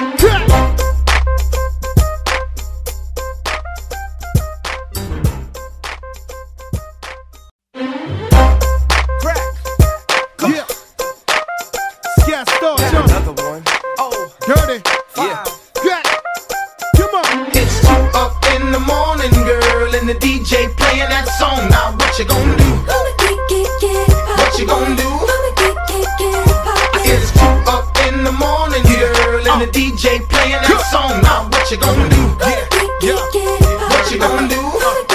Dirty. Yeah. Come on. It's 2 up in the morning, girl, and the DJ playing that song. Now what you gonna do? What you gonna do? It's 2 up in the morning, girl, and the DJ playing that song. Now what you gonna do? What you gonna do?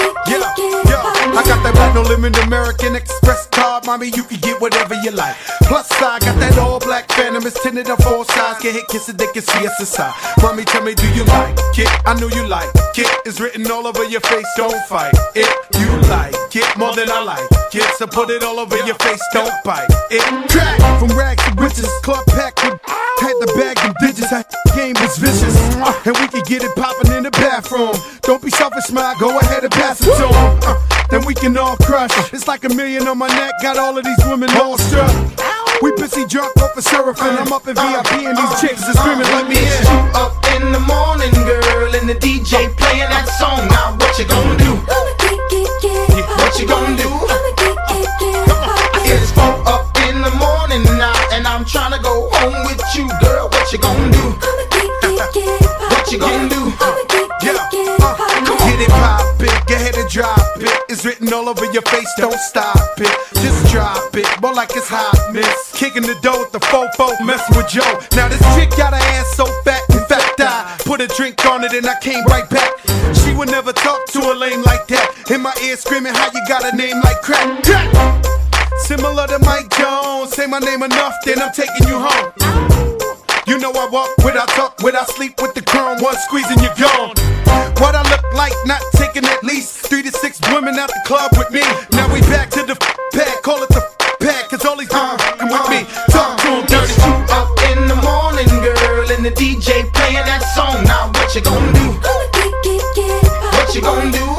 I got that black no limit American Express card, mommy, you can get whatever you like. Plus I got that all black Phantom, it's tinted on 4 sides. Get hit, kiss it, they can see us inside. Mommy, tell me, do you like it? I know you like it. It's written all over your face, don't fight it. You like it more than I like it, so put it all over your face, don't bite it. Crack from rags to riches, club packed with had the bag and digits. That game was vicious, and we can get it popping in the bathroom. Don't be selfish, smile, go ahead and pass it to him. Then we can all crush. It's like $1 million on my neck, got all of these women all struck. We busy drunk off of surfing, I'm up in VIP and these chicks are screaming, let me in. It's 2 up in the morning, girl, and the DJ playing that song. Now what you gonna do? What you gonna do? It's 4 up in the morning now, and I'm trying to go home with you, girl. What you gonna do? What you gonna do? Get it poppin', go ahead and drop it. It's written all over your face, don't stop it. Just drop it, more like it's hot, miss. Kicking the dough with the fofo, messing with Joe. Now this chick got her ass so fat, in fact I put a drink on it and I came right back. She would never talk to a lame like that. In my ear screaming, how you got a name like crack? Similar to Mike Jones, say my name enough, then I'm taking you home. You know I walk without talk, without sleep with the chrome, one squeeze and you're gone. What I look like, not taking at least 3 to 6 women out the club with me. Now we back to the pad, call it the pad, cause all these fucking with me. Talk to them dirty. It's 2 up in the morning, girl, and the DJ playing that song. Now what you gonna do? What you gonna do?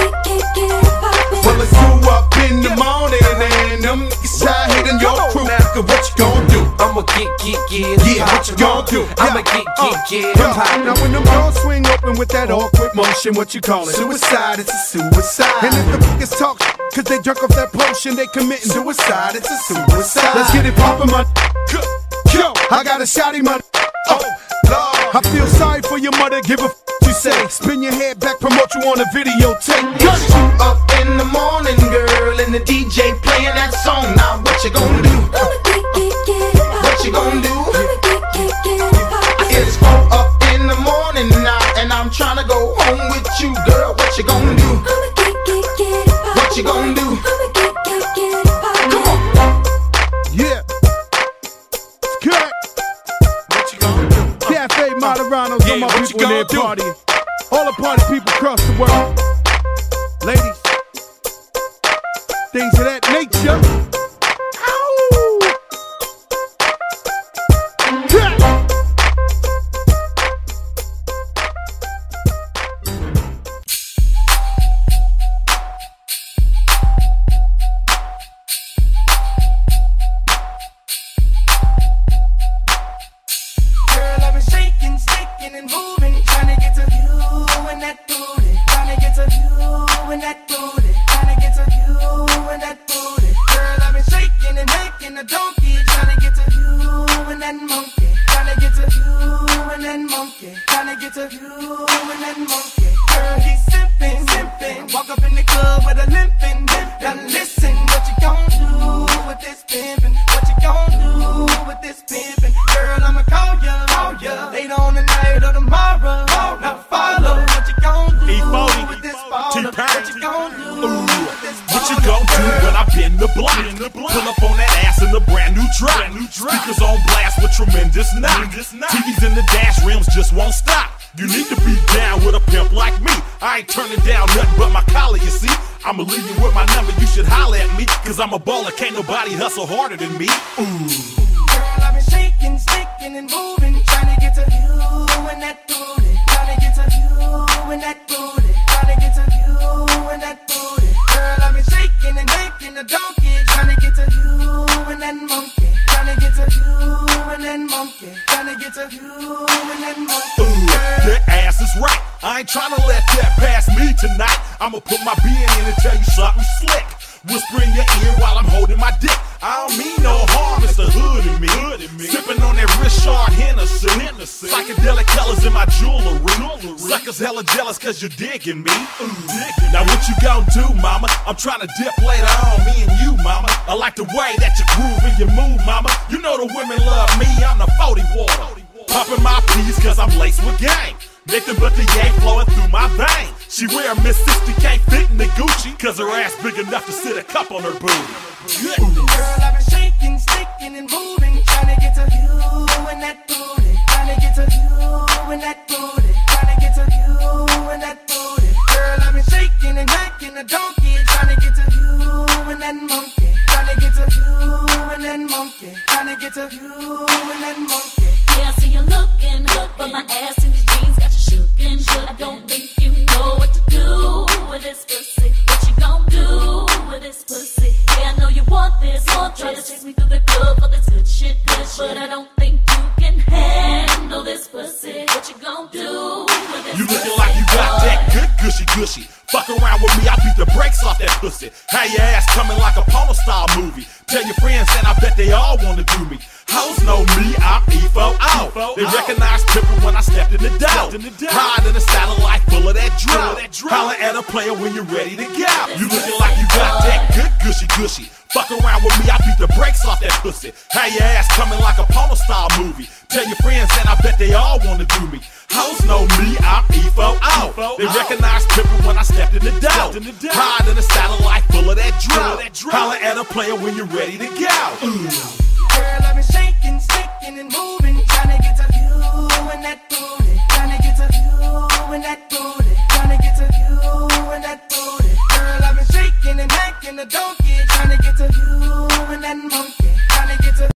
Well, it's 2 up in the morning, and them niggas out hitting your crew. What you gonna do? I'ma get. Yeah, what you gonna do? I'ma get. Now when them doors swing open with that awkward motion, what you call it? Suicide, it's a suicide. And if the niggas talk, cause they drunk off that potion, they committing suicide, it's a suicide. Let's get it poppin', my yo, I got a shotty, my oh, Lord. I feel sorry for your mother, give a you say. Spin your head back, promote you on a videotape. It's 2 up in the morning, girl, and the DJ playing that song. Now what you gonna do? What you gonna do? It's 4 up in the morning now, and I'm trying to go home with you, girl. What you gonna do? What you gonna do? Come on. Yeah. It's correct. What you gonna do? Cafe Moderanos, all my what people you in there gonna do? partying. All the party people across the world. Ladies. Things of that nature. Pull up on that ass in a brand new drop. Speakers on blast with tremendous knock. TVs in the dash, rims just won't stop. You need to be down with a pimp like me. I ain't turning down nothing but my collar, you see. I'ma leave you with my number, you should holler at me. Cause I'm a baller, can't nobody hustle harder than me. Girl, I've been shaking, sticking and moving, trying to get to you and that booty. Trying to get to you and that booty. Trying to get to you and that booty. Girl, I've been shaking and making a donkey, trying to get to you and that monkey. Trying to get to you and that monkey. Trying to get to you and that monkey. That ass is right. I ain't tryna let that pass me tonight. I'ma put my being in and tell you something slick. Whisper in your ear while I'm holding my dick. I don't mean no harm, it's the hood in me. Sipping on that Richard Hennessy. Psychedelic colors in my jewelry. Suckers hella jealous cause you're digging me. Now what you gon' do, mama? I'm tryna dip later on, me and you, mama. I like the way that you groove and you move, mama. You know the women love me, I'm the 40 water. Popping my peas cause I'm laced with gang. Nothing but the yay flowing through my vein. She wear a Miss 60, can't fit in the Gucci cause her ass big enough to sit a cup on her booty. Girl, I've been shaking, sticking and moving, trying to get to you and that booty. Trying to get to you and that booty. Trying to get to you and that booty. Girl, I've been shaking and yanking a donkey, trying to get to you and that monkey. Trying to get to you and that monkey. Trying to get to you and that monkey. Yeah, I see you looking, but my ass in these jeans got you shookin'. I don't think you know what to do with this pussy. What you gon' do with this pussy? Yeah, I know you want this. Try to chase me through the club for this good shit, but I don't think you can handle this pussy. What you gon' do with this You pussy? looking like you got that good gushy. Fuck around with me, I beat the brakes off that pussy. Have your ass coming like a porno style movie. Tell your friends and I bet they all wanna do me. Hoes know me, I'm EFO out. They recognize Pippin when I stepped in the dough. Hide in a satellite full of that drill. Holler at a player when you're ready to go. You looking like you got that good gushy. Fuck around with me, I beat the brakes off that pussy. Have your ass coming like a porno style movie. Tell your friends and I bet they all wanna do me. Hoes know me, I'm EFO out. They recognize Pippin when I stepped in the dough. Hide in a satellite full of that drill. Holler at a player when you're ready to go. Girl, I've been shaking, sticking and moving, trying to get to you and that booty. Trying to get to you and that booty. Trying to get to you and that booty. Girl, I've been shaking and yanking a donkey, trying to get to you and that monkey. Trying to get to